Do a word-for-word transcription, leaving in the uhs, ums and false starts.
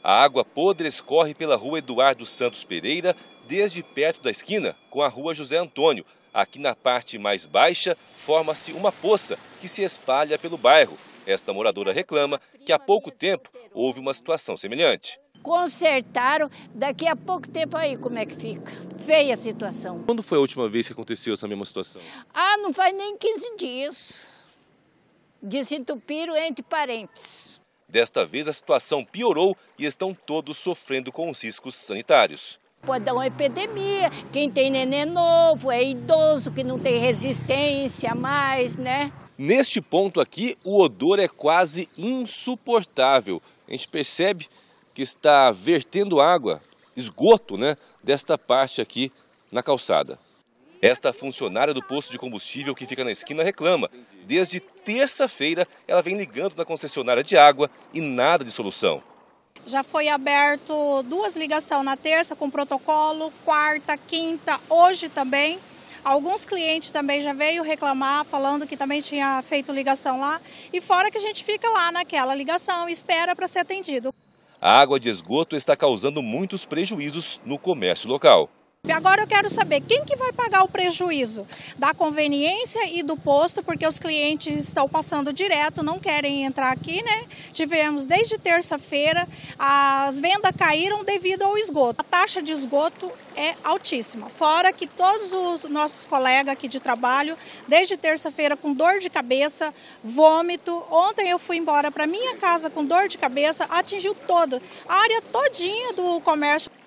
A água podre escorre pela rua Eduardo Santos Pereira, desde perto da esquina com a rua José Antônio. Aqui na parte mais baixa, forma-se uma poça que se espalha pelo bairro. Esta moradora reclama que há pouco tempo houve uma situação semelhante. Consertaram, daqui a pouco tempo aí como é que fica. Feia a situação. Quando foi a última vez que aconteceu essa mesma situação? Ah, não faz nem quinze dias. Desentupiram entre parentes. Desta vez a situação piorou e estão todos sofrendo com os riscos sanitários. Pode dar uma epidemia, quem tem neném novo, é idoso, que não tem resistência mais, né? Neste ponto aqui, o odor é quase insuportável. A gente percebe que está vertendo água, esgoto, né, desta parte aqui na calçada. Esta funcionária do posto de combustível que fica na esquina reclama. Desde terça-feira, ela vem ligando na concessionária de água e nada de solução. Já foi aberto duas ligações na terça com protocolo, quarta, quinta, hoje também. Alguns clientes também já veio reclamar, falando que também tinha feito ligação lá. E fora que a gente fica lá naquela ligação e espera para ser atendido. A água de esgoto está causando muitos prejuízos no comércio local. Agora eu quero saber quem que vai pagar o prejuízo da conveniência e do posto, porque os clientes estão passando direto, não querem entrar aqui, né? Tivemos desde terça-feira, as vendas caíram devido ao esgoto. A taxa de esgoto é altíssima, fora que todos os nossos colegas aqui de trabalho, desde terça-feira com dor de cabeça, vômito. Ontem eu fui embora para minha casa com dor de cabeça, atingiu toda a área todinha do comércio.